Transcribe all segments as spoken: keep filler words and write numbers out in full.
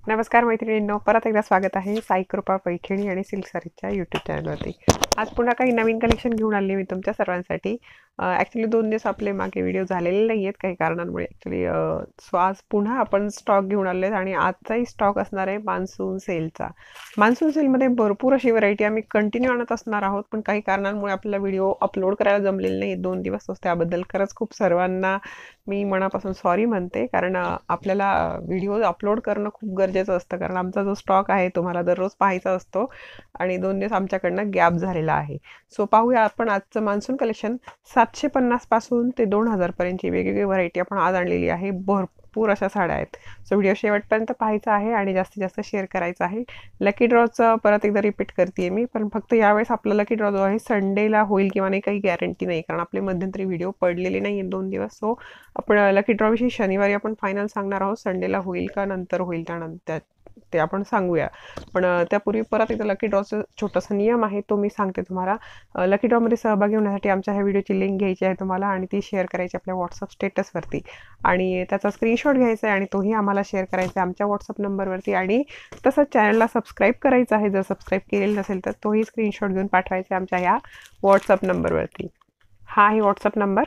नमस्कार मैत्रिणींनो, परत एकदा स्वागत आहे साई कृपा पैठणी आणि सिल्क सारीच्या यूट्यूब चॅनलवरती। आज पुन्हा काही नवीन कलेक्शन घेऊन आले मी तुमच्या सर्वांसाठी। ॲक्च्युली दोन दिवस आपले मागे व्हिडिओ झालेले नाही आहेत काही कारणांमुळे ॲक्च्युली सो आज पुन्हा आपण स्टॉक घेऊन आले आणि आजचाही स्टॉक असणार आहे मान्सून सेलचा। मान्सून सेलमध्ये भरपूर अशी व्हरायटी आम्ही कंटिन्यू आणत असणार आहोत, पण काही कारणांमुळे आपल्याला व्हिडिओ अपलोड करायला जमलेले नाही दोन दिवस। त्याबद्दल खरंच खूप सर्वांना मी मनापासून सॉरी म्हणते, कारण आपल्याला व्हिडिओ अपलोड करणं खूप गरजेचं असतं, कारण आमचा जो स्टॉक आहे तुम्हाला दररोज पाहायचा असतो आणि दोन दिवस आमच्याकडनं गॅप झालेला आहे। सो पाहूया आपण आजचं मान्सून कलेक्शन। सातशे पन्नास पासून ते दोन हजार पर्यंतची वेगवेगळी व्हरायटी आपण आज आणलेली आहे। भरपूर अशा साड्या आहेत। सो व्हिडिओ शेवटपर्यंत पाहायचा आहे आणि जास्तीत जास्त शेअर करायचा आहे। लकी ड्रॉचं परत एकदा रिपीट करते मी, पण फक्त यावेळेस आपला लकी ड्रॉ जो आहे संडेला होईल किंवा नाही काही गॅरंटी नाही, कारण आपले मध्यंतरी व्हिडिओ पडलेले नाही आहेत दोन दिवस। सो आपण लकी ड्रॉ विषयी शनिवारी आपण फायनल सांगणार आहोत, संडेला होईल का नंतर होईल त्यानंतर ते आपण सांगूया। पण त्यापूर्वी परत एकदा लकी ड्रॉचा छोटासा नियम आहे तो मी सांगते तुम्हाला। लकी ड्रॉमध्ये सहभागी होण्यासाठी आमच्या ह्या व्हिडिओची लिंक घ्यायची आहे तुम्हाला आणि ती शेअर करायची आपल्या व्हॉट्सअप स्टेटसवरती आणि त्याचा स्क्रीनशॉट घ्यायचा आहे आणि तोही आम्हाला शेअर करायचा आहे आमच्या व्हॉट्सअप नंबरवरती। आणि तसंच चॅनलला सबस्क्राईब करायचं आहे, जर सबस्क्राईब केलेलं नसेल तर तोही स्क्रीनशॉट घेऊन पाठवायचा आहे आमच्या ह्या व्हॉट्सअप नंबरवरती। हा आहे व्हॉट्सअप नंबर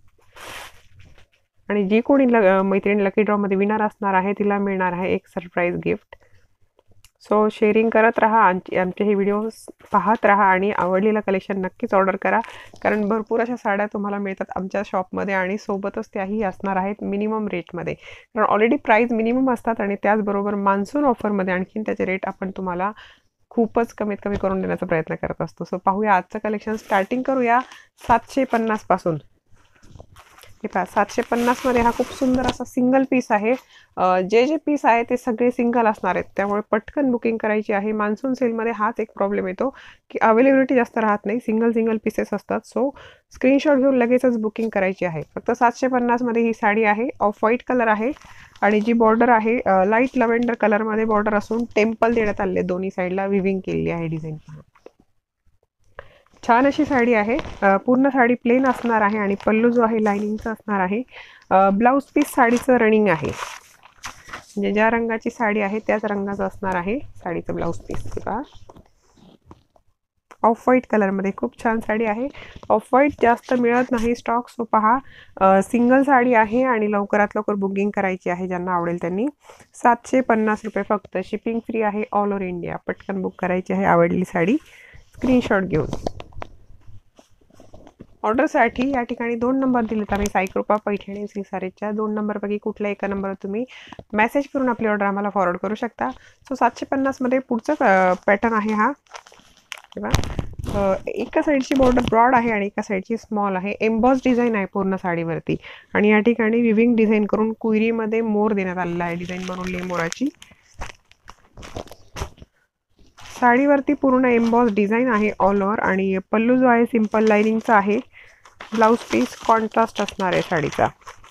आणि जी कोणी मैत्रीण लकी ड्रॉमध्ये विनर असणार आहे तिला मिळणार आहे एक सरप्राईज गिफ्ट। सो शेअरिंग करत राहा, आमचे हे व्हिडिओ पाहत राहा आणि आवडलेलं कलेक्शन नक्कीच ऑर्डर करा, कारण भरपूर अशा साड्या तुम्हाला मिळतात आमच्या शॉपमध्ये आणि सोबतच त्याही असणार आहेत मिनिमम रेटमध्ये, कारण ऑलरेडी प्राईस मिनिमम असतात आणि त्याचबरोबर मान्सून ऑफरमध्ये आणखीन त्याचे रेट आपण तुम्हाला खूपच कमीत कमी करून देण्याचा प्रयत्न करत असतो। सो पाहूया आजचं कलेक्शन। स्टार्टिंग करूया सातशे पन्नास पासून। हे पहा, सातशे पन्नास मध्ये हा खूप सुंदर असा सिंगल पीस आहे। जे जे पीस आहे ते सगळे सिंगल असणार आहेत, त्यामुळे पटकन बुकिंग करायची आहे। मान्सून सेलमध्ये हाच एक प्रॉब्लेम येतो की अवेलेबिलिटी जास्त राहत नाही, सिंगल सिंगल पीसेस असतात। सो स्क्रीनशॉट घेऊन लगेचच बुकिंग करायची आहे। फक्त सातशे पन्नास मध्ये ही साडी आहे, ऑफ व्हाईट कलर आहे आणि जी बॉर्डर आहे लाईट लव्हेंडर कलरमध्ये बॉर्डर असून टेम्पल देण्यात आले, दोन्ही साईडला विविंग केलेली आहे डिझाईन। छान अशी साडी आहे। पूर्ण साडी प्लेन असणार आहे आणि पल्लू जो आहे लाइनिंगचा असणार आहे। ब्लाउज पीस साडीचं रनिंग आहे, म्हणजे ज्या रंगाची साडी आहे त्याच रंगाचं असणार आहे साडीचं ब्लाउज पीस। बघा, ऑफ व्हाईट कलरमध्ये खूप छान साडी आहे। ऑफ व्हाईट जास्त मिळत नाही स्टॉक, सो पहा सिंगल साडी आहे आणि लवकरात लवकर बुकिंग करायची आहे ज्यांना आवडेल त्यांनी। सातशे पन्नास रुपये फक्त, शिपिंग फ्री आहे ऑल ओव्हर इंडिया। पटकन बुक करायची आहे आवडली साडी स्क्रीनशॉट घेऊन। ऑर्डरसाठी या ठिकाणी दोन नंबर दिलेत आम्ही, साई कृपा पैठणी सिल्क सारीच्या। दोन नंबरपैकी कुठल्या एका नंबरवर तुम्ही मेसेज करून आपली ऑर्डर आम्हाला फॉरवर्ड करू शकता। सो सातशे पन्नासमध्ये पुढचं पॅटर्न आहे हा। एका साईडची बॉर्डर ब्रॉड आहे आणि एका साईडची स्मॉल आहे। एम्बॉस डिझाईन आहे पूर्ण साडीवरती आणि या ठिकाणी विविंग डिझाईन करून कुईरीमध्ये मोर देण्यात आलेला आहे, डिझाईन बनवली आहे मोराची। साडीवरती पूर्ण एम्बॉस डिझाईन आहे ऑल ओव्हर आणि पल्लू जो आहे सिंपल लाइनिंगचा आहे। ब्लाउज पीस कॉन्ट्रास्ट असणार आहे साडीचा।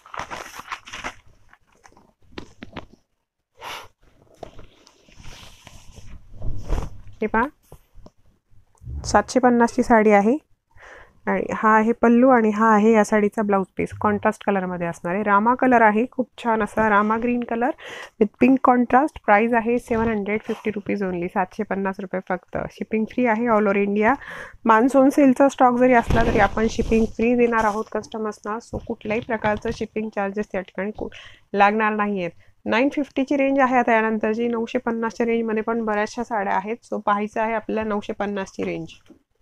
हे पहा, सातशे पन्नास ची साडी आहे आणि हा आहे पल्लू आणि हा आहे या साडीचा ब्लाउज पीस। कॉन्ट्रास्ट कलरमध्ये असणार आहे, रामा कलर आहे, खूप छान असा Rama green colour with pink contrast. Price आहे seven hundred fifty rupees only, सातशे पन्नास रुपये फक्त। शिपिंग फ्री आहे ऑल ओव्हर इंडिया। मान्सून सेलचा स्टॉक जरी असला तरी आपण शिपिंग फ्री देणार आहोत कस्टमर्सना, सो कुठल्याही प्रकारचं शिपिंग चार्जेस त्या ठिकाणी लागणार नाही आहेत। नाईन फिफ्टीची रेंज आहे आता यानंतरची। नऊशे पन्नासच्या रेंजमध्ये पण बऱ्याचशा साड्या आहेत, सो पाहायचं आहे आपल्याला नऊशे पन्नासची रेंज।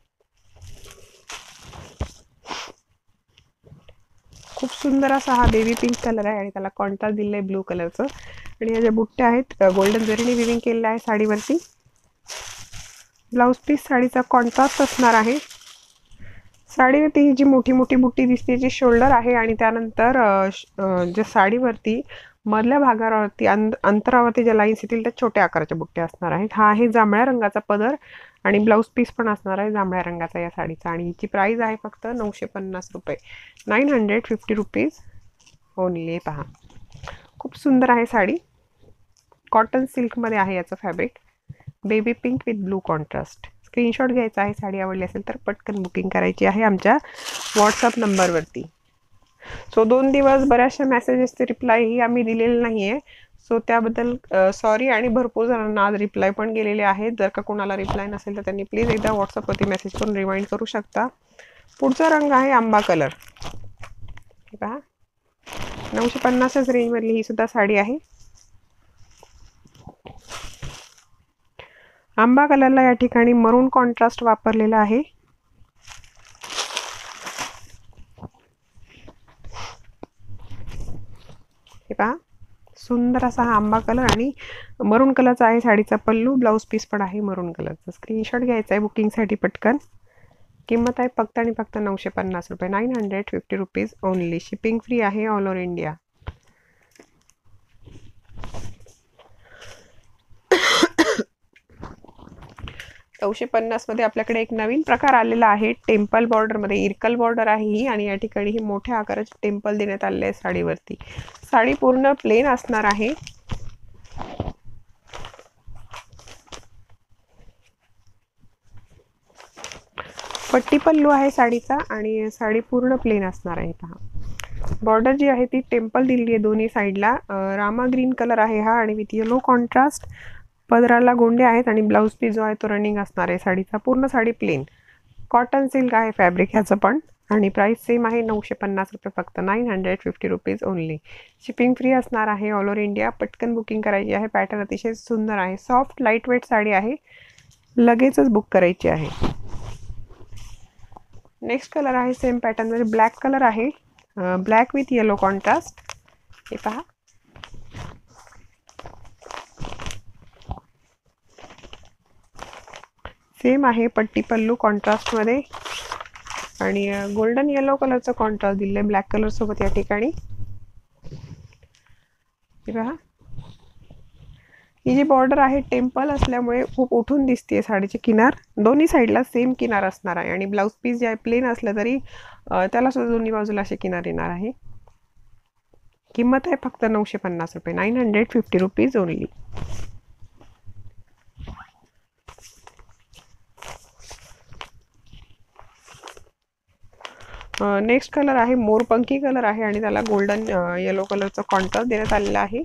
खूप सुंदर असा हा बेबी पिंक कलर आहे आणि त्याला कॉन्ट्रास्ट दिलेलं आहे ब्लू कलरचं आणि या ज्या बुट्ट्या आहेत गोल्डन जरीने विविंग केलेलं आहे साडीवरती। ब्लाउज पीस साडीचा कॉन्ट्रास्ट असणार आहे। साडीवरती ही जी मोठी मोठी बुट्टी दिसते जी शोल्डर आहे आणि त्यानंतर ज्या साडीवरती मधल्या भागावरती अंतरावरती ज्या लाईन्स येतील त्या छोट्या आकाराच्या बुट्ट्या असणार आहेत। हा आहे जांभळ्या रंगाचा पदर आणि ब्लाउज पीस पण असणार आहे जांभळ्या रंगाचा या साडीचा आणि हिची प्राइस आहे फक्त नऊशे पन्नास रुपये, nine hundred fifty rupees only. पहा, खूप सुंदर आहे साडी, कॉटन सिल्कमध्ये आहे याचं fabric. Baby pink with blue contrast. Screenshot घ्यायचा आहे, साडी आवडली असेल तर पटकन बुकिंग करायची आहे आमच्या व्हॉट्सअप नंबरवरती। सो दोन दिवस बऱ्याचशा मेसेजेसचे रिप्लायही आम्ही दिलेले नाही आहे, सो त्याबद्दल सॉरी आणि भरपूर जणांना आज रिप्लाय पण गेलेले आहेत. जर का कोणाला रिप्लाय नसेल तर त्यांनी प्लीज एकदा व्हॉट्सअपवरती मेसेज करून रिमाइंड करू शकता. पुढचा रंग आहे आंबा कलर. हे पहा, नऊशे पन्नासच रेंजमधली ही सुद्धा साडी आहे. आंबा कलरला या ठिकाणी मरून कॉन्ट्रास्ट वापरलेला आहे. हे पहा, सुंदर असा हा आंबा कलर आणि मरून कलरचा आहे साडीचा पल्लू. ब्लाऊज पीस पण आहे मरून कलरचा. स्क्रीनशॉट घ्यायचा आहे बुकिंगसाठी पटकन. किंमत आहे फक्त आणि फक्त नऊशे पन्नास रुपये. Nine hundred fifty rupees only. Shipping free आहे ऑल ओव्हर इंडिया. नऊशे पन्नास मध्ये आपल्याकडे एक नवीन प्रकार आलेला आहे. टेम्पल बॉर्डर मध्ये इरकल बॉर्डर आहे ही आणि या ठिकाणी ही मोठ्या आकाराचे टेम्पल देण्यात आलेले आहे साडीवरती. साडी पूर्ण प्लेन असणार आहे. पट्टी पल्लू आहे साडीचा आणि साडी पूर्ण प्लेन असणार आहे. पहा, बॉर्डर जी आहे ती टेम्पल दिलेली आहे दोन्ही साईडला. रामा ग्रीन कलर आहे हा आणि विथ येलो कॉन्ट्रास्ट. पदराला गोंडे आहेत आणि ब्लाऊज पीस जो आहे तो रनिंग असणार आहे साडीचा. पूर्ण साडी प्लेन. कॉटन सिल्क आहे फॅब्रिक ह्याचं पण आणि प्राइस सेम आहे नऊशे पन्नास रुपये फक्त. Nine hundred fifty rupees only. Shipping free असणार आहे ऑल ओव्हर इंडिया. पटकन बुकिंग करायची आहे. पॅटर्न अतिशय सुंदर आहे. सॉफ्ट लाईट वेट साडी आहे. लगेचच बुक करायची आहे. नेक्स्ट कलर आहे सेम पॅटर्न मध्ये ब्लॅक कलर आहे. Black with yellow contrast. हे पहा, सेम आहे पट्टी पल्लू कॉन्ट्रास्ट मध्ये आणि गोल्डन येलो कलरचा कॉन्ट्रास्ट दिलेला ब्लॅक कलर सोबत या ठिकाणी. हे पहा, ही जी बॉर्डर आहे टेम्पल असल्यामुळे खूप उठून दिसते साडीची किनार. दोन्ही साईडला सेम किनार असणार आहे आणि ब्लाऊज पीस जे आहे प्लेन असलं तरी त्याला सुद्धा दोन्ही बाजूला असे किनार येणार आहे. किंमत आहे फक्त नऊशे पन्नास रुपये. Nine hundred fifty rupees only. Next colour आहे मोरपंखी कलर आहे आणि त्याला गोल्डन येलो कलरचा कॉन्ट्रास्ट देण्यात आलेला आहे.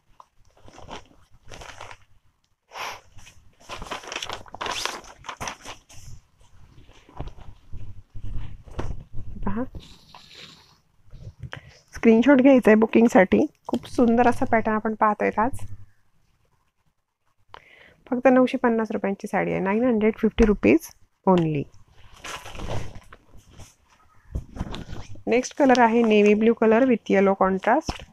पहा, स्क्रीनशॉट घ्यायचा आहे बुकिंगसाठी. खूप सुंदर असा पॅटर्न आपण पाहतोय आज. फक्त नऊशे पन्नास रुपयांची साडी आहे. Nine hundred fifty rupees only. Next colour आहे navy blue colour with yellow contrast.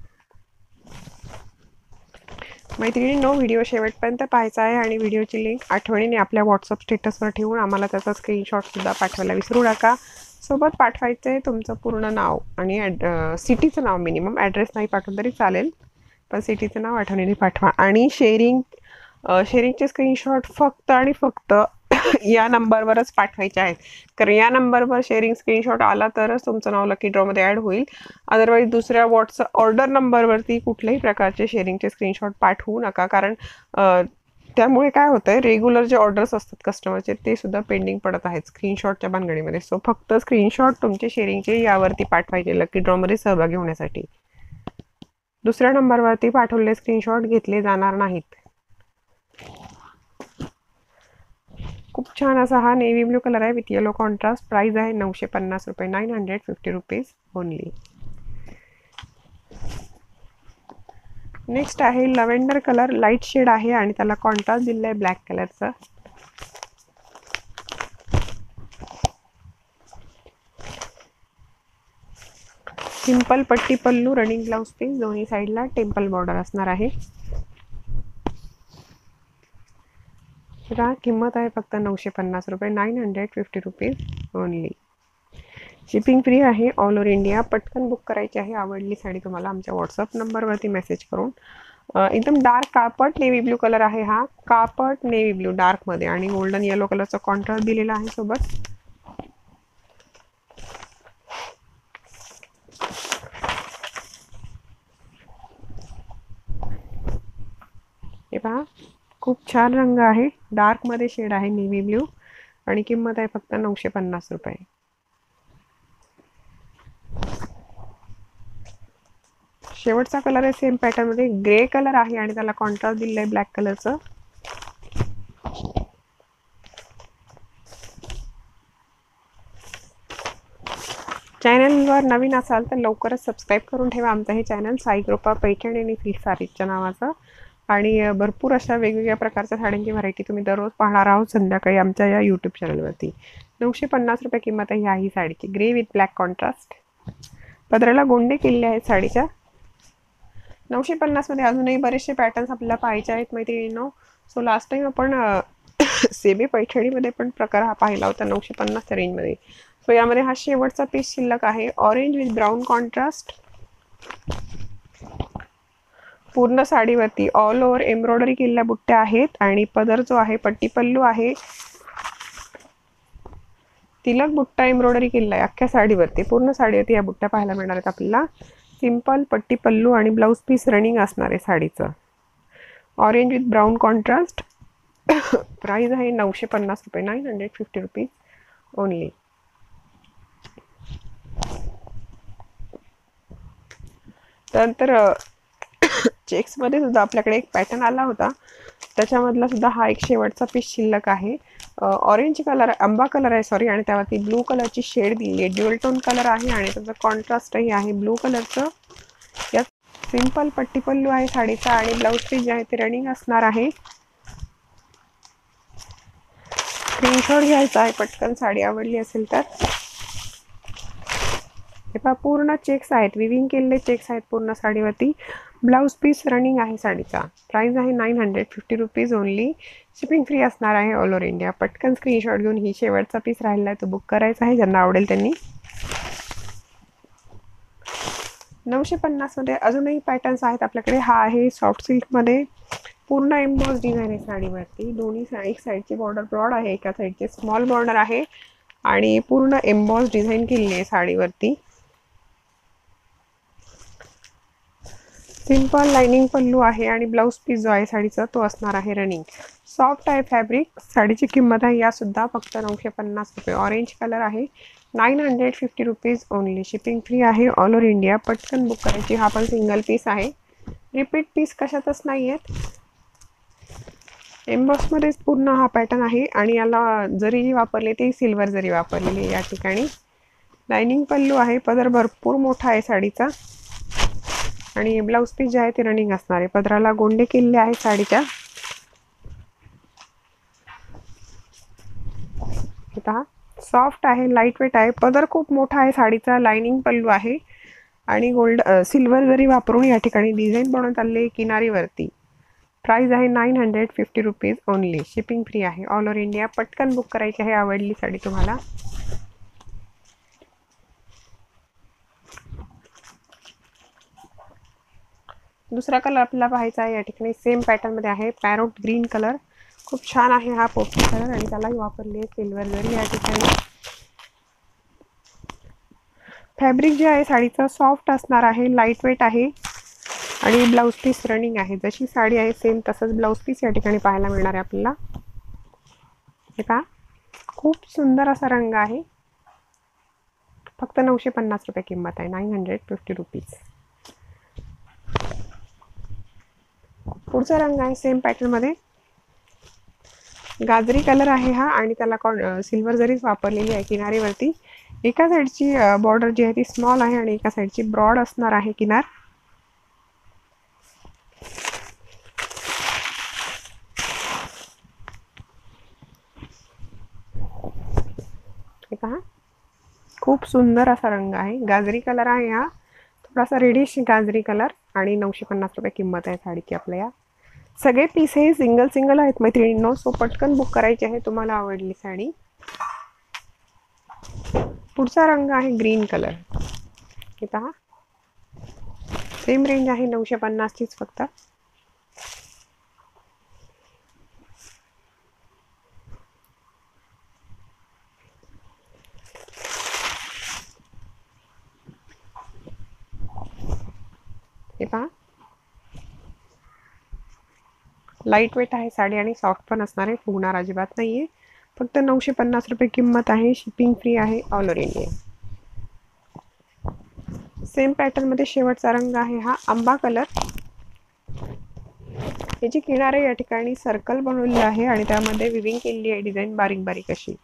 मैत्रिणींनो, व्हिडिओ शेवटपर्यंत पाहायचा आहे आणि व्हिडिओची लिंक आठवणीने आपल्या व्हॉट्सअप स्टेटसवर ठेवून आम्हाला त्याचा स्क्रीनशॉटसुद्धा पाठवायला विसरू नका. सोबत पाठवायचं आहे तुमचं पूर्ण नाव आणि ॲड सिटीचं नाव. मिनिमम ॲड्रेस नाही पाठवलं तरी चालेल, पण सिटीचं नाव आठवणीने पाठवा. आणि शेअरिंग शेअरिंगचे स्क्रीनशॉट फक्त आणि फक्त या नंबरवरच पाठवायचे आहेत. कारण या नंबरवर शेअरिंग स्क्रीनशॉट आला तरच तुमचं नाव लकी ड्रॉमध्ये ॲड होईल. अदरवाईज दुसऱ्या व्हॉट्सअप ऑर्डर नंबरवरती कुठल्याही प्रकारचे शेअरिंगचे स्क्रीनशॉट पाठवू नका. कारण त्यामुळे काय होतं आहे, रेग्युलर जे ऑर्डर्स असतात कस्टमरचे ते सुद्धा पेंडिंग पडत आहेत स्क्रीनशॉटच्या भानगडीमध्ये. सो फक्त स्क्रीनशॉट तुमचे शेअरिंगचे यावरती पाठवायचे लकी ड्रॉमध्ये सहभागी होण्यासाठी. दुसऱ्या नंबरवरती पाठवलेले स्क्रीनशॉट घेतले जाणार नाहीत. खूप छान असा हा नेव्ही ब्ल्यू कलर आहे विथ येलो कॉन्ट्रास्ट. प्राइस आहे नऊशे पन्नास रुपये. Nine hundred fifty rupees only. Next आहे लव्हेंडर कलर. लाईट शेड आहे आणि त्याला कॉन्ट्रास्ट दिलेला आहे ब्लॅक कलरचा. सिंपल पट्टी पल्लू, रनिंग ब्लाउज पीस, दोन्ही साईडला टेम्पल बॉर्डर असणार आहे. किंमत आहे फक्त नऊशे पन्नास रुपये. Nine hundred fifty rupees only. Shipping free आहे ऑल ओव्हर इंडिया. पटकन बुक करायची आहे. आवडली साडी तुम्हाला आमच्या व्हॉट्सअप नंबरवरती मेसेज करून. एकदम डार्क कापड नेव्ही ब्ल्यू कलर आहे हा. कापड नेव्ही ब्ल्यू डार्कमध्ये आणि गोल्डन येलो कलरचा कॉन्ट्रास्ट दिलेला आहे सोबत. हे पहा, खूप छान रंग आहे. डार्कमध्ये शेड आहे नेव्ही ब्ल्यू आणि किंमत आहे फक्त नऊशे पन्नास रुपये. शेवटचा कलर आहे सेम पॅटर्न मध्ये, ग्रे कलर आहे आणि त्याला कॉन्ट्रास्ट दिलेलं आहे ब्लॅक कलरचं. चॅनलवर नवीन असाल तर लवकरच सबस्क्राईब करून ठेवा आमचं हे चॅनल साई कृपा पैठणी आणि सिल्क सारीच्या नावाचं. आणि भरपूर अशा वेगवेगळ्या प्रकारच्या साड्यांची व्हरायटी तुम्ही दररोज पाहणार आहोत संध्याकाळी आमच्या या यूट्यूब चॅनलवरती. नऊशे पन्नास रुपये किंमत आहे ह्या ही साडीची, ग्रे विथ ब्लॅक कॉन्ट्रास्ट. पदराला गोंडे केलेले आहेत साडीच्या. नऊशे पन्नासमध्ये अजूनही बरेचसे पॅटर्न्स आपल्याला पाहायचे आहेत मैत्रिणींनो. सो लास्ट टाइम आपण सेमी पैठणीमध्ये पण प्रकार हा पाहिला होता नऊशे पन्नासच्या रेंजमध्ये. सो यामध्ये हा शेवटचा पीस शिल्लक आहे, ऑरेंज विथ ब्राऊन कॉन्ट्रास्ट. पूर्ण साडीवरती ऑल ओव्हर एम्ब्रॉयडरी केलेल्या बुट्ट्या आहेत आणि पदर जो आहे पट्टी पल्लू आहे, तिलक बुट्टा एम्ब्रॉयडरी केलेला आहे अख्ख्या साडीवरती. पूर्ण साडीवरती या बुट्ट्या पाहायला मिळणार आहेत आपल्याला. सिंपल पट्टी पल्लू आणि ब्लाऊज पीस रनिंग असणार आहे साडीचं. Orange with brown contrast. Price आहे नऊशे पन्नास रुपये, nine hundred fifty rupees only. त्यानंतर चेक्समध्ये सुद्धा आपल्याकडे एक पॅटर्न आला होता, त्याच्यामधला सुद्धा हा एक शेवटचा पीस शिल्लक आहे. ऑरेंज कलर, आंबा कलर आहे सॉरी, आणि त्यावरती ब्लू कलरची शेड दिली आहे. ड्युअल टोन कलर आहे आणि त्याचं कॉन्ट्रास्टही आहे ब्लू कलरचं. यात सिंपल पट्टी पल्लू आहे साडीचा आणि ब्लाऊज पीस जे आहे ते रनिंग असणार आहे. स्क्रीनशॉट घ्यायचा आहे पटकन साडी आवडली असेल तर. हे पहा पूर्ण चेक्स आहेत, विविंग केलेले चेक्स आहेत पूर्ण साडीवरती. ब्लाऊज पीस रनिंग आहे साडीचा. प्राइस आहे nine hundred fifty rupees only. Shipping free असणार आहे ऑल ओव्हर इंडिया. पटकन स्क्रीनशॉट घेऊन ही शेवटचा पीस राहिला आहे तो बुक करायचा आहे ज्यांना आवडेल त्यांनी. नऊशे पन्नासमध्ये अजूनही पॅटर्न्स आहेत आपल्याकडे. हा आहे सॉफ्ट सिल्कमध्ये, पूर्ण एम्बॉस डिझाईन आहे साडीवरती. दोन्ही साईड, एक साईडची बॉर्डर ब्रॉड आहे, एका साईडची स्मॉल बॉर्डर आहे आणि पूर्ण एम्बॉस डिझाईन केलेली आहे साडीवरती. सिंपल लाइनिंग पल्लू आहे आणि ब्लाऊज पीस जो आहे साडीचा तो असणार आहे रनिंग. सॉफ्ट आहे फॅब्रिक. साडीची किंमत आहे यासुद्धा फक्त नऊशे पन्नास रुपये. ऑरेंज कलर आहे, nine hundred fifty rupees only. Shipping free आहे ऑल ओव्हर इंडिया. पटकन बुक करायची. हा पण सिंगल पीस आहे, रिपीट पीस कशातच नाही आहेत. एम्बॉसमध्येच पूर्ण हा पॅटर्न आहे आणि याला जरी जी वापरली ती सिल्वर जरी वापरलेली या ठिकाणी. लाइनिंग पल्लू आहे, पदर भरपूर मोठा आहे साडीचा आणि ब्लाऊज पीस जे आहे ते रनिंग असणार आहे. पदराला गोंडे केलेले आहेत साडीच्या. पहा सॉफ्ट आहे, लाईट वेट आहे, पदर खूप मोठा आहे साडीचा. लाइनिंग पल्लू आहे आणि गोल्ड सिल्वर जरी वापरून या ठिकाणी डिझाईन बनवण्यात आले किनारीवरती. प्राइस आहे nine hundred fifty rupees only. Shipping free आहे ऑल ओव्हर इंडिया. पटकन बुक करायची आहे आवडली साडी तुम्हाला. दुसरा कलर आपल्याला पाहायचा आहे या ठिकाणी. सेम पॅटर्नमध्ये आहे, पॅरोट ग्रीन कलर. खूप छान आहे हा पोपटी कलर आणि त्यालाही वापरली आहे सिल्वर जरी या ठिकाणी. फॅब्रिक जे आहे साडीचं सॉफ्ट असणार आहे, लाईट वेट आहे आणि ब्लाऊज पीस रनिंग आहे. जशी साडी आहे सेम तसंच ब्लाऊज पीस या ठिकाणी पाहायला मिळणार आहे आपल्याला. हे पहा खूप सुंदर असा रंग आहे. फक्त नऊशे पन्नास रुपये किंमत आहे, नाईन हंड्रेड फिफ्टी रुपीज. पुढचा रंग आहे सेम पॅटर्नमध्ये, गाजरी कलर आहे हा आणि त्याला कॉन सिल्वर जरीच वापरलेली आहे किनारीवरती. एका साईडची बॉर्डर जी आहे ती स्मॉल आहे आणि एका साईडची ब्रॉड असणार आहे किनार. हे पहा खूप सुंदर असा रंग आहे, गाजरी कलर आहे हा, थोडासा रेडिश गाजरी कलर आणि नऊशे पन्नास रुपये किंमत आहे साडीची आपल्या. या सगळे पीस हे सिंगल सिंगल आहेत मैत्रिणींनो. सो पटकन बुक करायची आहे तुम्हाला आवडली साडी. पुढचा रंग आहे ग्रीन कलर. हे पहा सेम रेंज आहे नऊशे पन्नासचीच फक्त. हे पहा लाईट वेट आहे साडी आणि सॉफ्ट पण असणार आहे, फुगणार अजिबात नाहीये. फक्त नऊशे पन्नास रुपये किंमत आहे. शिपिंग फ्री आहे all over India. Same pattern मध्ये शेवटचा रंग आहे हा आंबा कलर। याची किनारे या ठिकाणी सर्कल बनवलेले आहे आणि त्यामध्ये विविंग केलेली आहे डिझाइन बारीक बारीक अशी।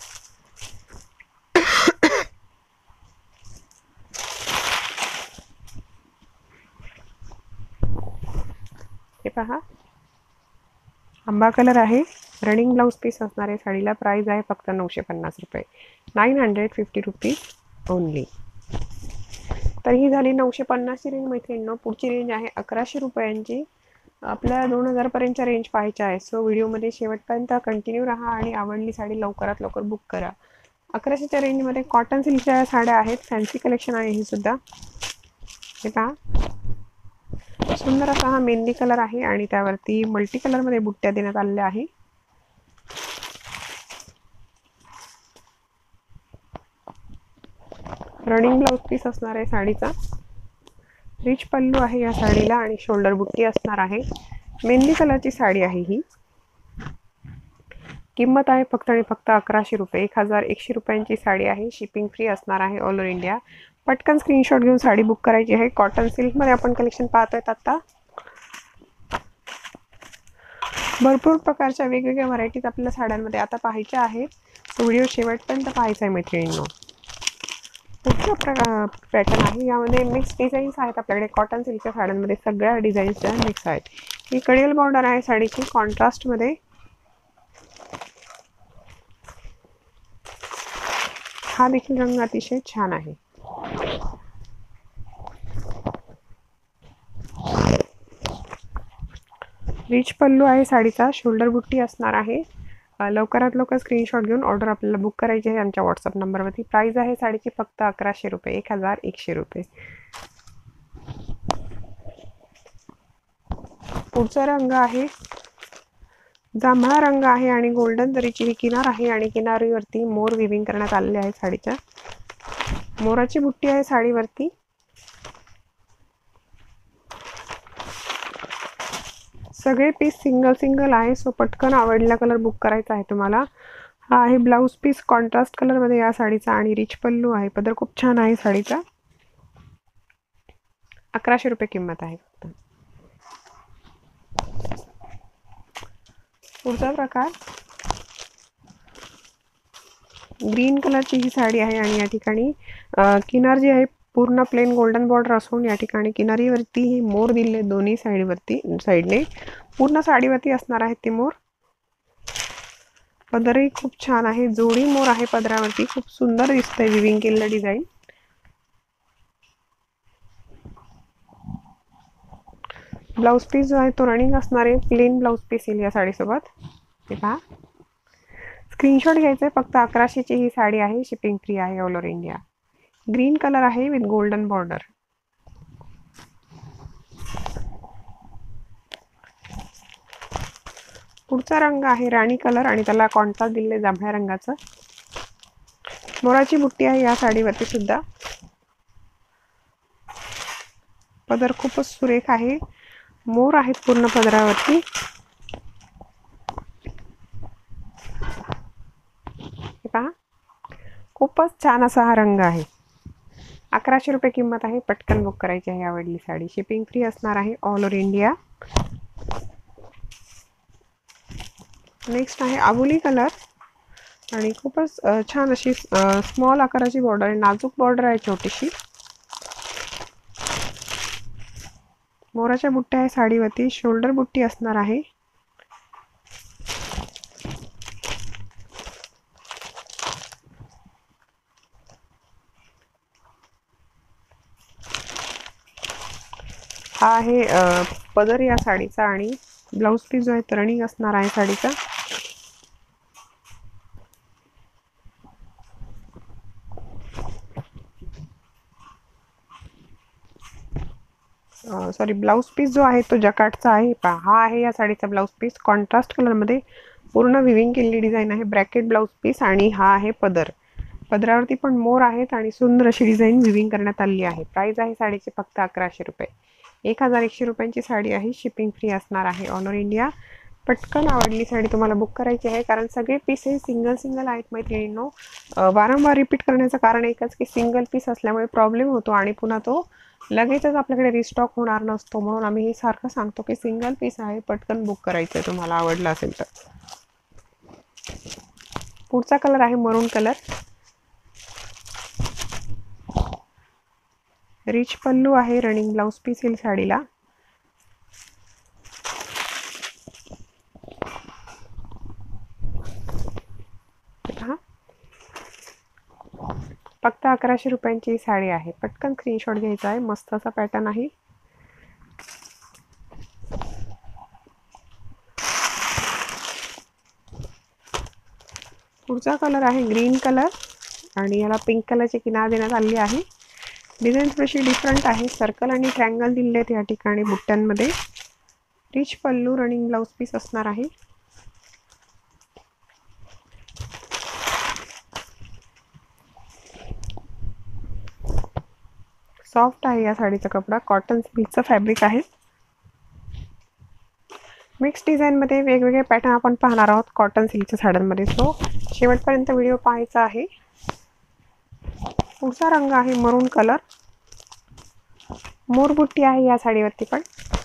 हे पहा आंबा कलर आहे, रनिंग ब्लाउज पीस असणार आहे साडीला। प्राइस आहे फक्त नऊशे पन्नास रुपये, nine hundred fifty rupees only. तर ही झाली नऊशे पन्नासची रेंज मैत्रिणींनो। पुढची रेंज आहे अकराशे रुपयांची। आपल्याला दोन हजार पर्यंतच्या रेंज पाहायच्या आहे, सो व्हिडिओमध्ये शेवटपर्यंत कंटिन्यू राहा आणि आवडली साडी लवकरात लवकर बुक करा। अकराशेच्या रेंजमध्ये कॉटन सिल्कच्या साड्या आहेत, फॅन्सी कलेक्शन आहे हे सुद्धा। हे पहा सुंदर असा हा मेहंदी कलर आहे आणि त्यावरती मल्टी कलर मध्ये बुट्ट्या देण्यात आलेल्या आहे। रनिंग ब्लाउज पीस असणार आहे साडीचा। रिच पल्लू आहे या साडीला आणि शोल्डर बुट्टी असणार आहे। मेहंदी कलरची साडी आहे ही। किंमत आहे फक्त आणि फक्त अकराशे रुपये, एक हजार एकशे रुपयांची साडी आहे। शिपिंग फ्री असणार आहे ऑल ओव्हर इंडिया। पटकन स्क्रीनशॉट घेऊन साडी बुक करायची आहे। कॉटन सिल्क मध्ये आपण कलेक्शन पाहतोय आता। भरपूर प्रकारच्या वेगवेगळ्या व्हरायटीज आपल्याला साड्यांमध्ये आता पाहायच्या आहेत, तो व्हिडिओ शेवटपर्यंत पाहायचा आहे मैत्रिणींनो। पुढचा पॅटर्न आहे, यामध्ये मिक्स डिझाईन्स आहेत आपल्याकडे। कॉटन सिल्कच्या साड्यांमध्ये सगळ्या डिझाईन्स मिक्स आहेत। ही कडियल बॉर्डर आहे साडीची कॉन्ट्रास्ट मध्ये। हा देखील रंग अतिशय छान आहे। रिच पल्लू आहे साडीचा, शोल्डर बुट्टी असणार आहे। लवकरात लवकर स्क्रीनशॉट घेऊन ऑर्डर आपल्याला बुक करायची आहे आमच्या व्हॉट्सअप नंबरवरती। प्राइस आहे साडीची फक्त अकराशे रुपये, एक हजार एकशे रुपये। पुढचा रंग आहे जांभळा रंग आहे आणि गोल्डन जरीची ही किनार आहे आणि किनारीवरती मोर विविंग करण्यात आलेले आहे साडीच्या। मोराची बुट्टी आहे साडीवरती। सगळे पीस सिंगल सिंगल आहे, सो पटकन आवडलेला कलर बुक करायचा आहे तुम्हाला। हा आहे ब्लाउज पीस कॉन्ट्रास्ट कलर मध्ये या साडीचा आणि रिच पल्लू आहे। पदर खूप छान आहे साडीचा। अकराशे रुपये किंमत आहे फक्त। पुढचा प्रकार ग्रीन कलरची ही साडी आहे आणि या ठिकाणी किनार जी आहे पूर्ण प्लेन गोल्डन बॉर्डर असून या ठिकाणी किनारीवरती ही मोर दिले दोन्ही साईडवरती साईडने पूर्ण साडीवरती असणार आहेत ते मोर। पदरही खूप छान आहे, जोडी मोर आहे पदरावरती, खूप सुंदर दिसतंय विविंग केलेलं डिझाइन। ब्लाउज पीस जो आहे तो रनिंग असणार आहे, प्लेन ब्लाउज पीस येईल या साडीसोबत। हे पहा स्क्रीनशॉट घ्यायचा आहे फक्त। अकराशेची ही साडी आहे, शिपिंग फ्री आहे all over India. Green colour आहे विथ गोल्डन बॉर्डर। पुढचा रंग आहे राणी कलर आणि त्याला कॉन्ट्रास्ट दिलेले जांभळ्या रंगाचं। मोराची बुट्टी आहे या साडीवरती सुद्धा। पदर खूपच सुरेख आहे, मोर आहेत पूर्ण पदरावरती। पहा खूपच छान असा हा रंग आहे। अकराशे रुपये किंमत आहे, पटकन बुक करायची आहे आवडली साडी। शिपिंग फ्री असणार आहे ऑल ओव्हर इंडिया। नेक्स्ट आहे आबोली कलर आणि खूपच छान अशी स्मॉल आकाराची बॉर्डर आहे, नाजूक बॉर्डर आहे छोटीशी। मोराच्या बुट्ट्या आहे साडीवरती, शोल्डर बुट्टी असणार आहे। हा आहे पदर या साडीचा आणि ब्लाउज पीस जो आहे रनिंग असणार आहे साडीचा। सॉरी ब्लाउज पीस जो आहे तो जकाटचा आहे। पहा हा आहे या साडीचा ब्लाउज पीस, कॉन्ट्रास्ट कलर मध्ये पूर्ण विविंग केलेली डिझाइन आहे। ब्रॅकेट ब्लाउज पीस आणि हा आहे पदर। पदरावरती पण मोर आहेत आणि सुंदर अशी डिझाइन विविंग करण्यात आली आहे। प्राइस आहे साडीची फक्त अकराशे रुपये, एक हजार एकशे रुपयांची साडी आहे। शिपिंग फ्री असणार आहे ऑल ओव्हर इंडिया। पटकन आवडली साडी तुम्हाला बुक करायची आहे, कारण सगळे पीसेस सिंगल सिंगल आहेत मैत्रिणींनो. वारंवार रिपीट करण्याचं कारण एकच की सिंगल पीस असल्यामुळे प्रॉब्लेम होतो आणि पुन्हा तो लगेचच आपल्याकडे रिस्टॉक होणार नसतो. म्हणून आम्ही हे सारखं सांगतो की सिंगल पीस आहे, पटकन बुक करायचं आहे तुम्हाला आवडलं असेल तर. पुढचा कलर आहे मरून कलर. रिच पल्लू आहे, रनिंग ब्लाउज पीस येईल साडीला. फक्त अकराशे रुपयांची साडी आहे, पटकन स्क्रीनशॉट घ्यायचा आहे. मस्त असा पॅटर्न आहे. पुढचा कलर आहे ग्रीन कलर आणि याला पिंक कलरची किनार देण्यात आली आहे. डिझाईन थोडीशी डिफरंट आहे, सर्कल आणि ट्रँगल दिले आहेत या ठिकाणी बुट्ट्यांमध्ये. Rich pallu, running blouse piece असणार आहे. सॉफ्ट आहे या साडीचा कपडा, कॉटन सिल्कचं फॅब्रिक आहे. मिक्स डिझाईनमध्ये वेगवेगळे पॅटर्न आपण पाहणार आहोत कॉटन सिल्कच्या साड्यांमध्ये, सो शेवटपर्यंत व्हिडिओ पाहायचा आहे. पुढचा रंग आहे मरून कलर. मोरबुट्टी आहे या साडीवरती पण.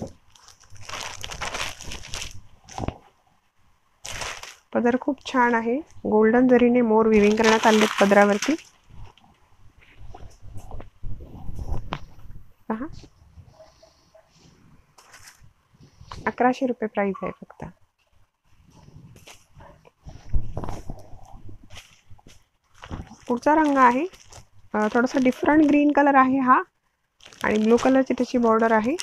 पदर खूप छान आहे, गोल्डन जरीने मोर विविंग करण्यात आले पदरावरती. पहा, अकराशे रुपये प्राइस आहे फक्त. पुढचा रंग आहे थोडासा डिफरंट ग्रीन कलर आहे हा, आणि ब्लू कलरची त्याची बॉर्डर आहे.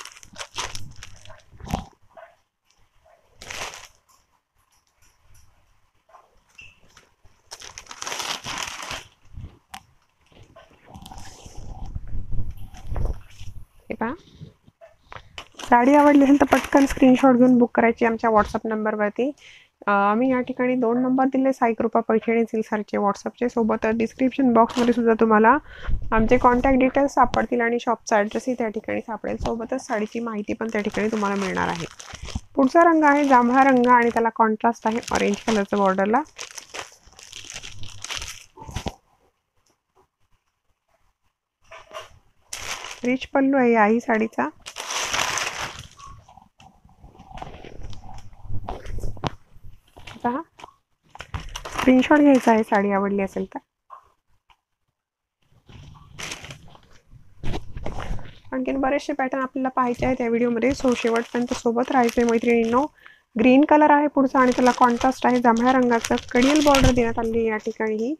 हे पहा, साडी आवडली असेल तर पटकन स्क्रीनशॉट घेऊन बुक करायची आमच्या व्हॉट्सअप नंबरवरती. आम्ही या ठिकाणी दोन नंबर दिले साईकृपा पैठणी सिल्कसारखे व्हॉट्सअपचे. सोबत डिस्क्रिप्शन बॉक्समध्ये सुद्धा तुम्हाला आमचे कॉन्टॅक्ट डिटेल्स सापडतील आणि शॉपचा ॲड्रेसही त्या ठिकाणी सापडेल. सोबतच साडीची माहिती पण त्या ठिकाणी तुम्हाला मिळणार आहे. पुढचा रंग आहे जांभळा रंग आणि त्याला कॉन्ट्रास्ट आहे ऑरेंज कलरचं बॉर्डरला. रिच पल्लू आहे याही साडीचा. स्क्रीनशॉट घ्यायचा आहे साडी आवडली असेल तर. आणखीन बरेचसे पॅटर्न आपल्याला पाहायचे आहेत या व्हिडिओमध्ये, सो शेवटपर्यंत सोबत राहायचे मैत्रिणींनो. ग्रीन कलर आहे पुढचा आणि त्याला कॉन्ट्रास्ट आहे जांभळ्या रंगाचं. कडियल बॉर्डर देण्यात आली या ठिकाणी.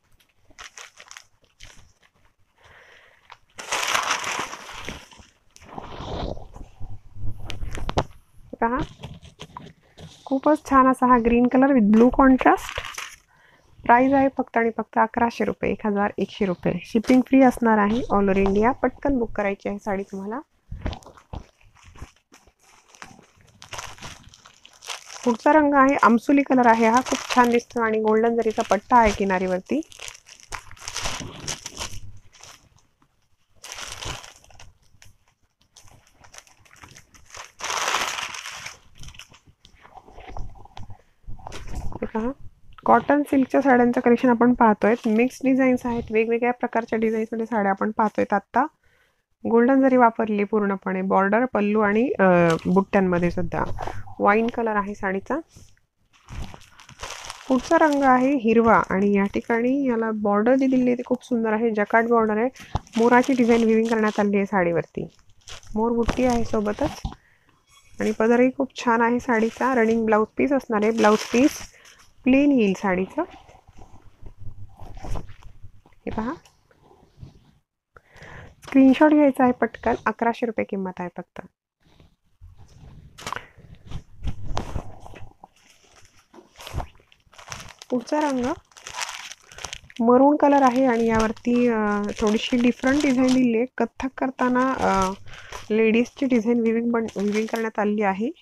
पहा, खूपच छान असा हा green colour with blue contrast. Price आहे फक्त आणि फक्त अकराशे रुपये, एक हजार एकशे रुपये. शिपिंग फ्री असणार आहे ऑल ओव्हर इंडिया. पटकन बुक करायची आहे साडी तुम्हाला. पुढचा रंग आहे आमसुली कलर आहे हा, खूप छान दिसतो आणि गोल्डन जरीचा पट्टा आहे किनारीवरती. कॉटन सिल्कच्या साड्यांचं कलेक्शन आपण पाहतोय. मिक्स डिझाईन्स आहेत, वेगवेगळ्या प्रकारच्या डिझाईन्समध्ये साड्या आपण पाहतोय. आता गोल्डन जरी वापरली पूर्णपणे, बॉर्डर, पल्लू आणि बुट्ट्यांमध्ये सुद्धा. वाईन कलर आहे साडीचा. पुढचा रंग आहे हिरवा आणि या ठिकाणी याला बॉर्डर जी दिली आहे ती खूप सुंदर आहे, जकार्ड बॉर्डर आहे. मोराची डिझाईन विविंग करण्यात आली आहे साडीवरती. मोर बुट्टी आहे सोबतच आणि पदरही खूप छान आहे साडीचा. रनिंग ब्लाउज पीस असणार आहे. ब्लाउज पीस प्लेन येईल साडीचं. हे पहा, स्क्रीनशॉट घ्यायचा आहे पटकन. अकराशे रुपये किंमत आहे फक्त. पुढचा रंग मरून कलर आहे आणि यावरती थोडीशी डिफरंट डिझाईन दिली आहे. कथ्थक करताना लेडीजची डिझाईन विविंग बन विविंग करण्यात आली आहे.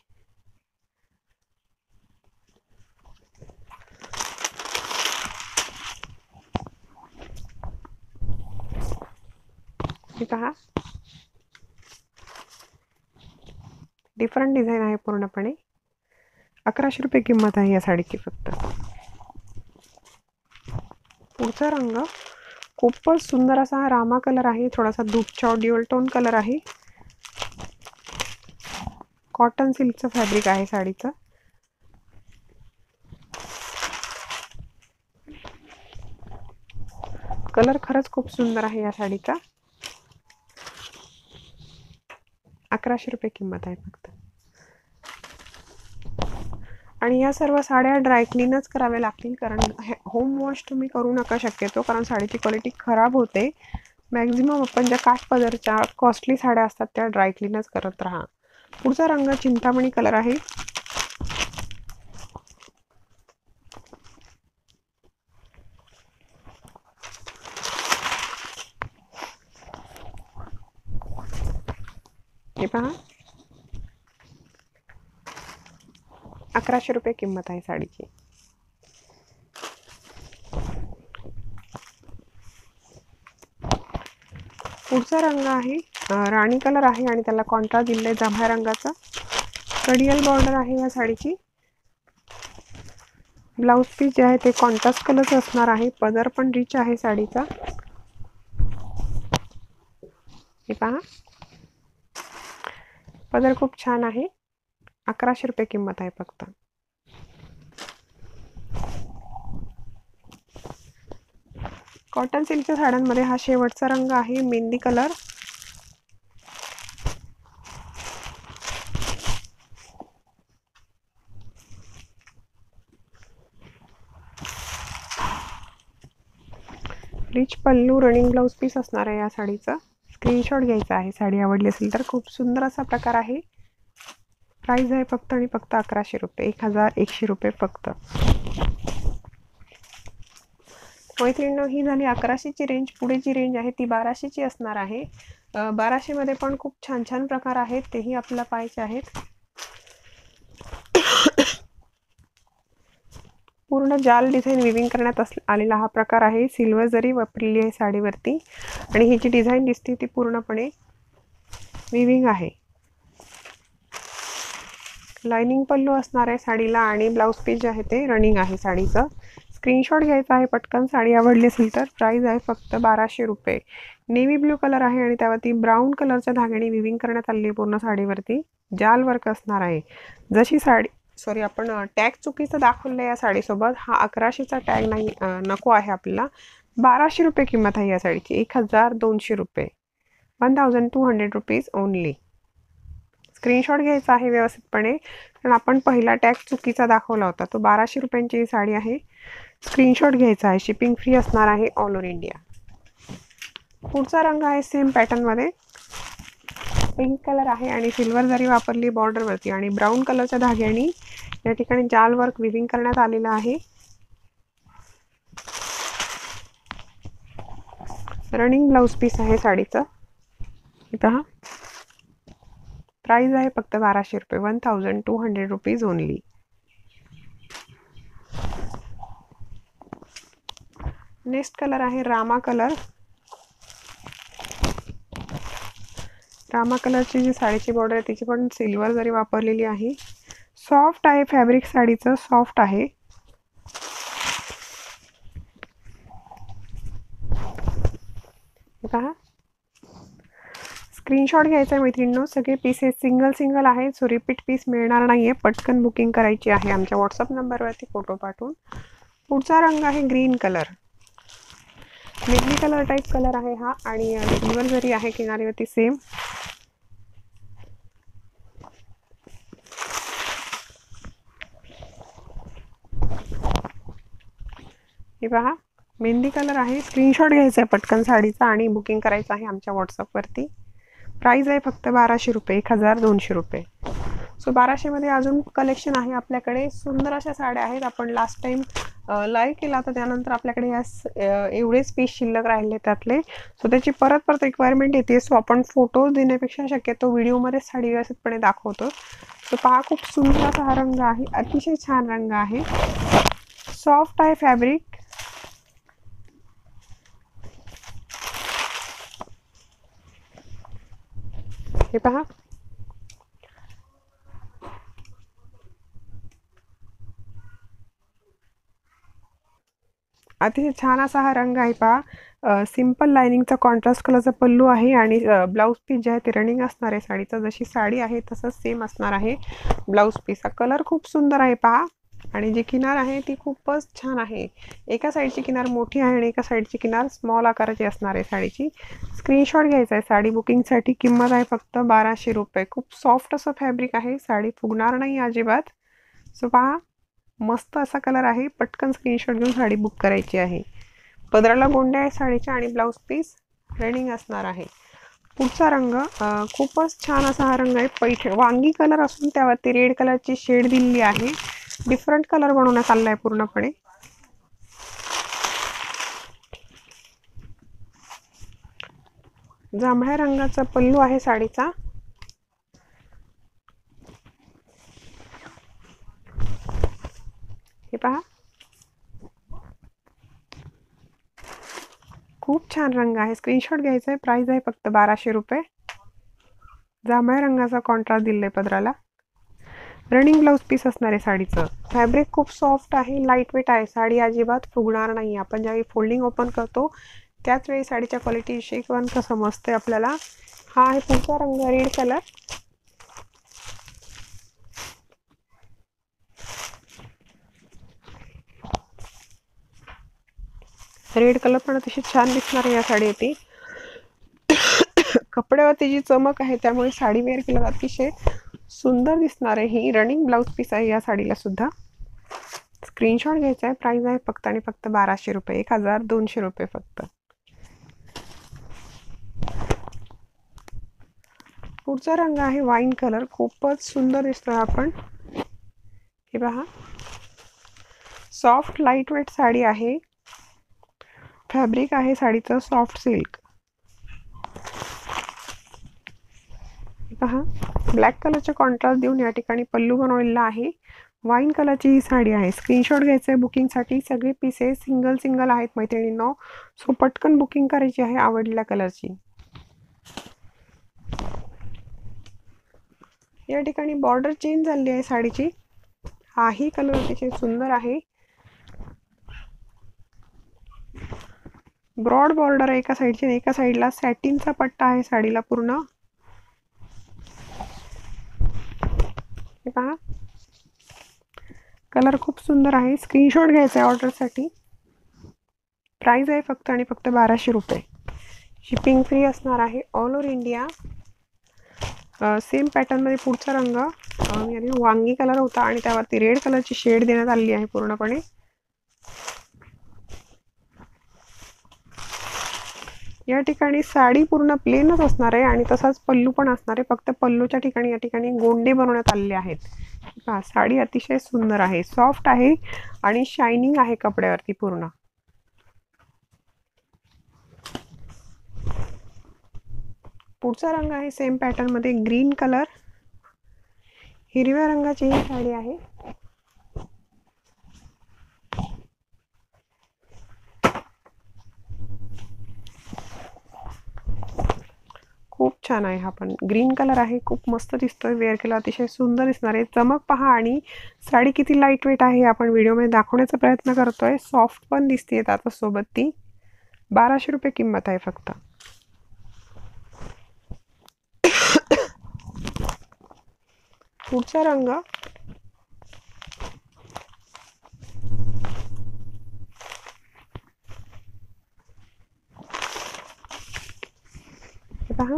हे पहा, डिफरंट डिझाईन आहे पूर्णपणे. अकराशे रुपये किंमत आहे या साडीची फक्त. पुढचा रंग खूपच सुंदर असा हा रामा कलर आहे, थोडासा धूपचा ड्युअल टोन कलर आहे. कॉटन सिल्कचं फॅब्रिक आहे साडीचं. कलर खरंच खूप सुंदर आहे या साडीचा. अकराशे रुपये किंमत आहे फक्त. आणि या सर्व साड्या ड्राय क्लीनच कराव्या लागतील, कारण होम वॉश तुम्ही करू नका शक्यतो, कारण साडीची क्वालिटी खराब होते. मॅक्झिमम आपण ज्या काठपदरच्या कॉस्टली साड्या असतात त्या ड्राय क्लीनच करत राहा. पुढचा रंग चिंतामणी कलर आहे. हे पहा, अकराशे रुपये किंमत आहे साडीची. पुढचा रंग आहे राणी कलर आहे आणि त्याला कॉन्ट्रास्ट दिलाय जांभळ्या रंगाचा. कडियल बॉर्डर आहे या साडीची. ब्लाउज पीस जे आहे ते कॉन्ट्रास्ट कलरच असणार आहे. पदर पण रिच आहे साडीचा. हे पहा, पदर खूप छान आहे. अकराशे रुपये किंमत आहे फक्त. कॉटन सिल्कच्या साड्यांमध्ये हा शेवटचा रंग आहे, mehndi colour. Rich pallu, running blouse piece असणार आहे या साडीचा. स्क्रीनशॉट घ्यायचा आहे साडी आवडली असेल तर. खूप सुंदर असा प्रकार आहे. प्राइस आहे फक्त आणि फक्त अकराशे रुपये, एक हजार एकशे रुपये फक्त. मैत्रिणींनो, ही झाली अकराशेची रेंज. पुढे जी रेंज आहे ती बाराशेची असणार आहे. बाराशे मध्ये पण खूप छान छान प्रकार आहेत, तेही आपल्याला पाहायचे आहेत. पूर्ण जाल डिझाईन विविंग करण्यात आलेला हा प्रकार आहे. सिल्वर जरी वापरलेली आहे साडीवरती आणि ही जी डिझाईन दिसते ती पूर्णपणे विविंग आहे. लाइनिंग पल्लू असणार आहे साडीला आणि ब्लाउज पीस जे आहे ते रनिंग आहे साडीचं. स्क्रीनशॉट घ्यायचा आहे पटकन साडी आवडली असेल तर. प्राइस आहे फक्त बाराशे रुपये. नेव्ही ब्ल्यू कलर आहे आणि त्यावरती ब्राऊन कलरच्या धाग्याने विविंग करण्यात आलेली पूर्ण साडीवरती जाल वर्क असणार आहे. जशी साडी सॉरी आपण टॅग चुकीचं दाखवलं या साडीसोबत. हा अकराशेचा टॅग नाही नको आहे आपल्याला. बाराशे रुपये किंमत आहे या साडीची. एक हजार दोनशे रुपये, one thousand two hundred rupees only. Screenshot घ्यायचा आहे व्यवस्थितपणे, कारण आपण पहिला टॅग चुकीचा दाखवला होता. तो बाराशे रुपयांची साडी आहे. स्क्रीनशॉट घ्यायचा आहे. शिपिंग फ्री असणार आहे ऑल ओव्हर इंडिया. पुढचा रंग आहे सेम पॅटर्नमध्ये, पिंक कलर आहे आणि सिल्वर जरी वापरली बॉर्डरवरती आणि ब्राऊन कलरच्या धाग्याने या ठिकाणी जाल वर्क विविंग करण्यात आलेला आहे. रनिंग ब्लाउज पीस आहे साडीचं. पहा, प्राइस आहे फक्त बाराशे रुपये, one thousand two hundred rupees only. Next colour आहे रामा कलर. रामा कलरची जी साडीची बॉर्डर आहे तिची पण सिल्वर जरी वापरलेली आहे. सॉफ्ट आहे फॅब्रिक साडीचं, सॉफ्ट आहे. पहा, स्क्रीनशॉट घ्यायचा आहे मैत्रिणींनो. सगळे पीसेस सिंगल सिंगल आहेत, सो रिपीट पीस मिळणार नाहीये. पटकन बुकिंग करायची आहे आमच्या व्हॉट्सअप नंबरवरती फोटो पाठवून. पुढचा रंग आहे green colour. Mehndi colour type colour आहे हा आणि सिल्वर जरी आहे किनारीवरती सेम. हे पहा, मेहंदी कलर आहे. स्क्रीनशॉट घ्यायचा आहे पटकन साडीचा आणि बुकिंग करायचं आहे आमच्या व्हॉट्सअपवरती. प्राइस आहे फक्त बाराशे रुपये, एक हजार दोनशे रुपये. सो बाराशेमध्ये अजून कलेक्शन आहे आपल्याकडे. सुंदर अशा साड्या आहेत. आपण लास्ट टाइम लाईव्ह केला होता, त्यानंतर आपल्याकडे या एवढेच पीस शिल्लक राहिले त्यातले. सो त्याची परत परत रिक्वायरमेंट येते. सो आपण फोटो देण्यापेक्षा शक्यतो व्हिडिओमध्ये साडी व्यवस्थितपणे दाखवतो. सो पहा, खूप सुंदर असा हा रंग आहे. अतिशय छान रंग आहे. सॉफ्ट आहे फॅब्रिक. हे पहा, अतिशय छान असा हा रंग आहे पहा. सिंपल लाइनिंगचा कॉन्ट्रास्ट कलरचा पल्लू आहे आणि ब्लाऊज पीस जे आहे ते रनिंग असणार आहे साडीचा. जशी साडी आहे तसंच सेम असणार आहे ब्लाऊज पीस. हा कलर खूप सुंदर आहे पहा. आणि जी किनार आहे ती खूपच छान आहे. एका साईडची किनार मोठी आहे आणि एका साईडची किनार स्मॉल आकाराची असणार आहे साडीची. स्क्रीनशॉट घ्यायचा आहे साडी बुकिंगसाठी. किंमत आहे फक्त बाराशे रुपये. खूप सॉफ्ट असं फॅब्रिक आहे. साडी फुगणार नाही अजिबात. सो पहा, मस्त असा कलर आहे. पटकन स्क्रीनशॉट घेऊन साडी बुक करायची आहे. पदराला गोंड्या आहे साडीच्या आणि ब्लाऊज पीस रनिंग असणार आहे. पुढचा रंग खूपच छान असा हा रंग आहे. पैठणी वांगी कलर असून त्यावरती रेड कलरची शेड दिलेली आहे. डिफरंट कलर बनवण्यात आला आहे पूर्णपणे. जांभळ्या रंगाचा पल्लू आहे साडीचा. हे पहा, खूप छान रंग आहे. स्क्रीनशॉट घ्यायचा आहे. प्राइस आहे फक्त बाराशे रुपये. जांभळ्या रंगाचा कॉन्ट्रास्ट दिलाय पदराला. रनिंग ब्लाऊज पीस असणार आहे साडीचं. फॅब्रिक खूप सॉफ्ट आहे, लाईट वेट आहे. साडी अजिबात फुगणार नाही. आपण ज्यावेळी फोल्डिंग ओपन करतो त्याच वेळी साडीच्या क्वालिटीविषयी कसं समजते आपल्याला. हा आहे पुढचा रंग, रेड कलर. रेड कलर पण अतिशय छान दिसणार आहे या साडीवरती. कपड्यावरती जी चमक आहे त्यामुळे साडी वेअर केल्यावर अतिशय सुंदर दिसणार आहे. ही रनिंग ब्लाऊज पीस आहे या साडीला सुद्धा. स्क्रीनशॉट घ्यायचा आहे. प्राइस आहे फक्त आणि फक्त बाराशे रुपये. एक हजार दोनशे रुपये फक्त. पुढचा रंग आहे वाईन कलर. खूपच सुंदर दिसतोय आपण. हे पहा, सॉफ्ट लाईट वेट साडी आहे. फॅब्रिक आहे साडीचं सॉफ्ट सिल्क. पहा, ब्लॅक कलरचे कॉन्ट्रास्ट देऊन या ठिकाणी पल्लू बनवलेला आहे. वाईन कलरची ही साडी आहे. स्क्रीनशॉट घ्यायचा आहे बुकिंगसाठी. सगळे पीसेस सिंगल सिंगल आहेत मैत्रिणींनो. सो पटकन बुकिंग करायची आहे आवडलेल्या कलरची. या ठिकाणी बॉर्डर चेंज झाली आहे साडीची. हाही कलर अतिशय सुंदर आहे. ब्रॉड बॉर्डर आहे एका साईडची आणि एका साईडला सॅटिनचा पट्टा आहे साडीला पूर्ण. हे पहा, कलर खूप सुंदर आहे. स्क्रीनशॉट घ्यायचा आहे ऑर्डरसाठी. प्राइस आहे फक्त आणि फक्त बाराशे रुपये. शिपिंग फ्री असणार आहे ऑल ओव्हर इंडिया. सेम पॅटर्नमध्ये पुढचा रंग याने वांगी कलर होता आणि त्यावरती रेड कलरची शेड देण्यात आली आहे पूर्णपणे. या ठिकाणी साडी पूर्ण प्लेनच असणार आहे आणि तसाच पल्लू पण असणार आहे. फक्त पल्लूच्या ठिकाणी या ठिकाणी गोंडे बनवण्यात आलेले आहेत. हा, साडी अतिशय सुंदर आहे. सॉफ्ट आहे आणि शायनिंग आहे कपड्यावरती पूर्ण. पुढचा रंग आहे सेम पॅटर्न मध्ये ग्रीन कलर. हिरव्या रंगाची ही साडी आहे. खूप छान आहे. हा पण ग्रीन कलर आहे. खूप मस्त दिसतोय. वेअर केला अतिशय सुंदर दिसणार आहे. चमक पहा आणि साडी किती लाईट वेट आहे आपण व्हिडिओमध्ये दाखवण्याचा प्रयत्न करतोय. सॉफ्ट पण दिसते आता सोबत ती. बाराशे रुपये किंमत आहे फक्त. पुढचा रंग पहा,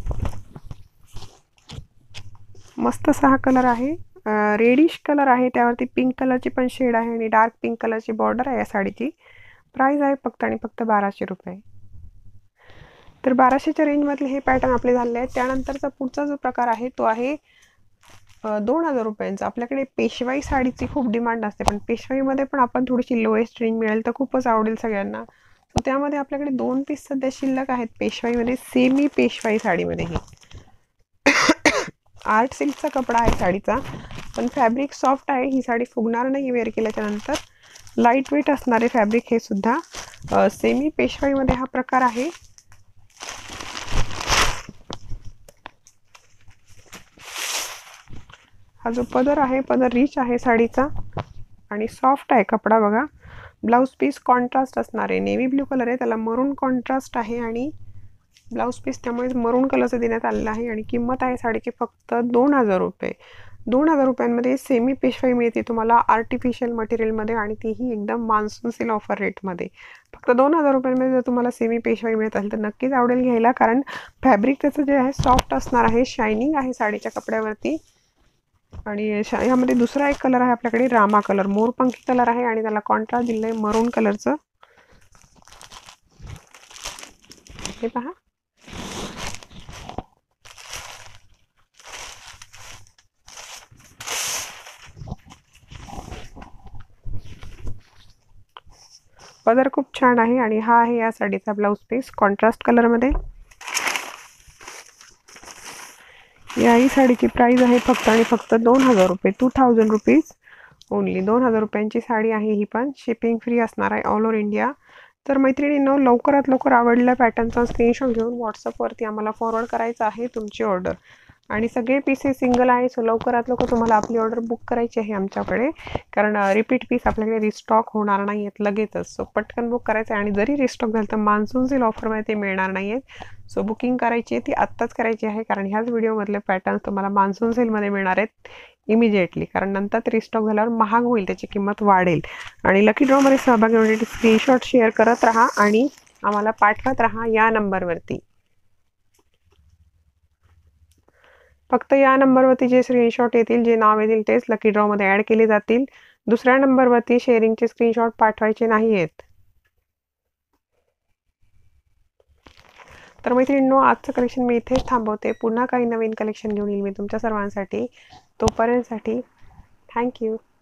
मस्त सहा कलर आहे. रेडिश कलर आहे. त्यावरती पिंक कलरची पण शेड आहे आणि डार्क पिंक कलरची बॉर्डर आहे या साडीची. प्राइस आहे फक्त आणि फक्त बाराशे रुपये. तर बाराशेच्या रेंजमधले हे पॅटर्न आपले झाले आहेत. त्यानंतरचा पुढचा जो प्रकार आहे तो आहे दोन हजार रुपयांचा. आपल्याकडे पेशवाई साडीची खूप डिमांड असते, पण पेशवाईमध्ये पण आपण थोडीशी लोएस्ट रेंज मिळेल तर खूपच आवडेल सगळ्यांना. सो त्यामध्ये आपल्याकडे दोन पीस सध्या शिल्लक आहेत पेशवाईमध्ये. सेमी पेशवाई साडीमध्ये ही आर्ट सिल्कचा कपडा आहे साडीचा, पण फॅब्रिक सॉफ्ट आहे. ही साडी फुगणार नाही वेअर केल्याच्या नंतर. लाईट वेट असणारे फॅब्रिक हे सुद्धा. सेमी पेशवाईमध्ये हा प्रकार आहे. हा जो पदर आहे, पदर रिच आहे साडीचा आणि सॉफ्ट आहे कपडा बघा. ब्लाऊज पीस कॉन्ट्रास्ट असणार आहे, नेव्ही ब्ल्यू कलर आहे, त्याला मरून कॉन्ट्रास्ट आहे आणि ब्लाऊज पीस त्यामुळे मरून कलरचं देण्यात आलेलं आहे आणि किंमत आहे साडीची फक्त दोन हजार रुपये. दोन हजार रुपयांमध्ये सेमी पेशवाई मिळते तुम्हाला आर्टिफिशियल मटेरियलमध्ये आणि तीही एकदम मान्सून सेल ऑफर रेटमध्ये. फक्त दोन हजार रुपयांमध्ये जर तुम्हाला सेमी पेशवाई मिळत असेल तर नक्कीच आवडेल घ्यायला, कारण फॅब्रिक त्याचं जे आहे सॉफ्ट असणार आहे, शायनिंग आहे साडीच्या कपड्यावरती. आणि ह्यामध्ये दुसरा एक कलर आहे आपल्याकडे रामा कलर, मोरपंखी कलर आहे आणि त्याला कॉन्ट्रास्ट दिलं आहे मरून कलरचं. हे पहा, पदर खूप छान आहे आणि हा आहे या साडीचा ब्लाऊज पीस कॉन्ट्रास्ट कलरमध्ये. याही साडीची प्राइस आहे फक्त आणि फक्त दोन हजार रुपये, टू थाउजंड रुपीज ओनली. दोन हजार रुपयांची साडी आहे ही, पण शिपिंग फ्री असणार आहे ऑल ओव्हर इंडिया. तर मैत्रिणींनो, लवकरात लवकर आवडलेल्या पॅटर्नचा स्क्रीनशॉट घेऊन व्हॉट्सअपवरती आम्हाला फॉरवर्ड करायचं आहे तुमची ऑर्डर. आणि सगळे पीसेस सिंगल आहे, सो लवकरात लवकर तुम्हाला आपली ऑर्डर बुक करायची आहे आमच्याकडे, कारण रिपीट पीस आपल्याकडे रिस्टॉक होणार नाही आहेत लगेचच. सो पटकन बुक करायचं आहे आणि जरी रिस्टॉक झालं तर मान्सून सेल ऑफरमध्ये ते मिळणार नाही आहेत. सो बुकिंग करायची आहे ती आत्ताच करायची आहे, कारण ह्याच व्हिडिओमधले पॅटर्न्स तुम्हाला मान्सून सेलमध्ये मिळणार आहेत इमिजिएटली, कारण नंतर ते रिस्टॉक झाल्यावर महाग होईल, त्याची किंमत वाढेल. आणि लकी ड्रॉमध्ये सहभागी होण्यासाठी स्क्रीनशॉट शेअर करत राहा आणि आम्हाला पाठवत राहा या नंबरवरती. फक्त या नंबरवरती जे स्क्रीनशॉट येतील, जे नाव येतील तेच लकी ड्रॉमध्ये ॲड केले जातील. दुसऱ्या नंबरवरती शेअरिंगचे स्क्रीनशॉट पाठवायचे नाही आहेत. तर मैत्रिणींनो, आजचं कलेक्शन मी इथेच थांबवते. पुन्हा काही नवीन कलेक्शन घेऊन येईल मी तुमच्या सर्वांसाठी. तोपर्यंतसाठी थँक्यू.